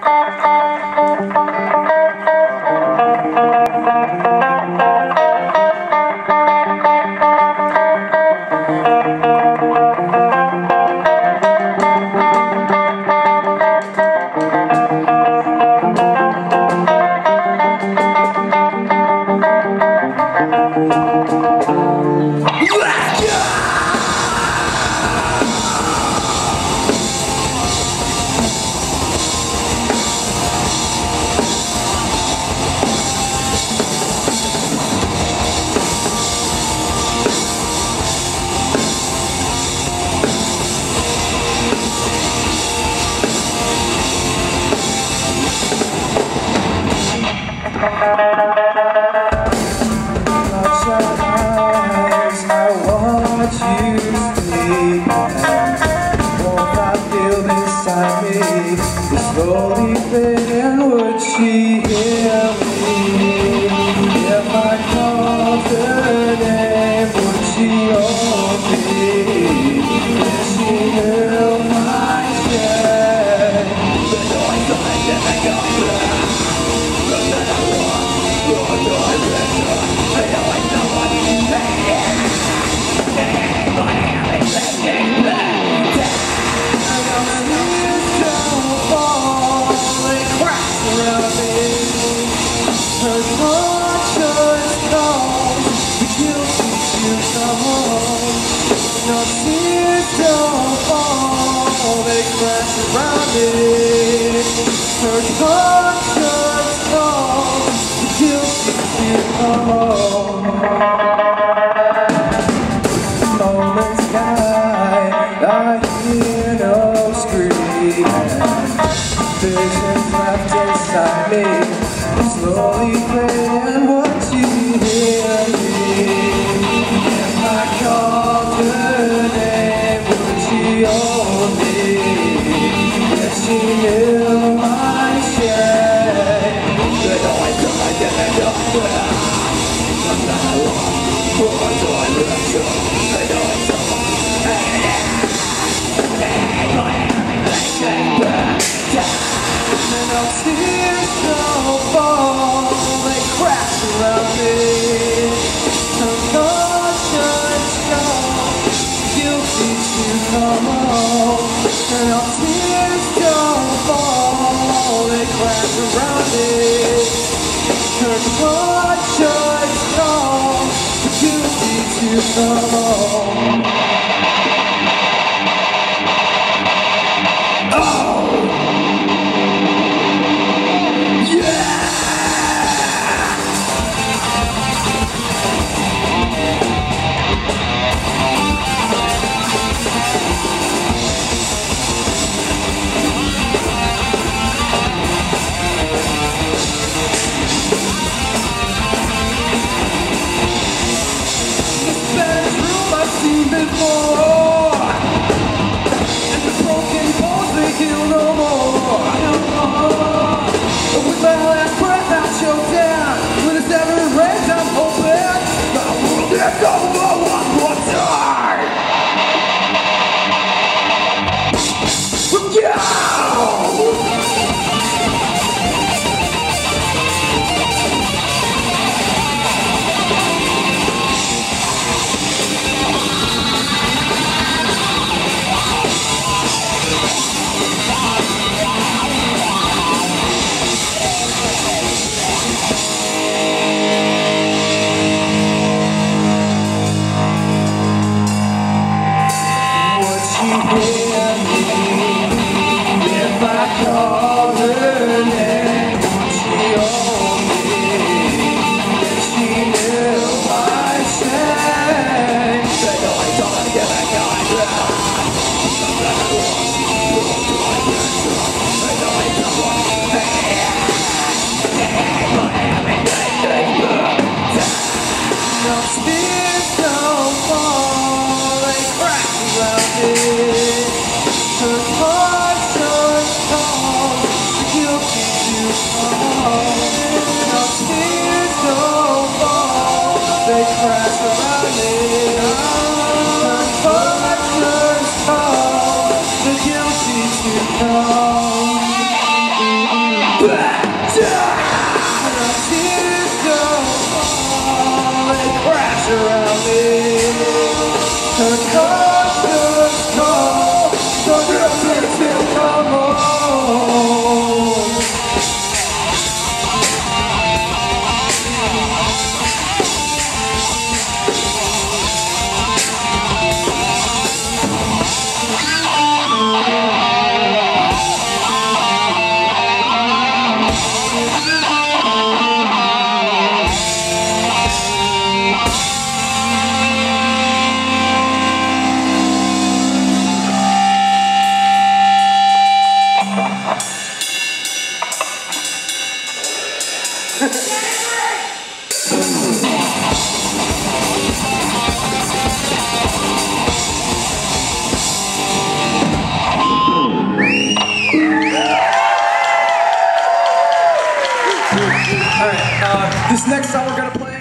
Slowly fading, would she hear me? If I called her name, would she hold me? If she knew my shame, the noise of my living on the that I want, your direction, I know I know what you say. But I haven't listened back. Her conscience knows the guilty to come home. No tears don't fall, they crash around me. Her conscience knows the guilty to come home. Moments guide, I hear no scream. Visions left inside me, slowly fading, would you hear me? If I called her name, would she hold me? If she knew my shame, then I didn't know where. I'm not alone, for I direction, I know it's and no tears don't fall, they crash around me. Her conscience knows guilty to come home. And no tears don't fall, they crash around me. Her conscience knows guilty to come home. Before, and the broken bones they heal no more. With my last breath I choke down, with a severed rage I'm hoping I will get over one more time. If I called her name, would she hold me? If she knew my shame, then no, I don't get back on track. No tears don't fall, they crash around me. Her conscience calls back down. Tears don't fall, they crash around me. Her conscience calls, the real tears will come home. Alright, this next song we're gonna play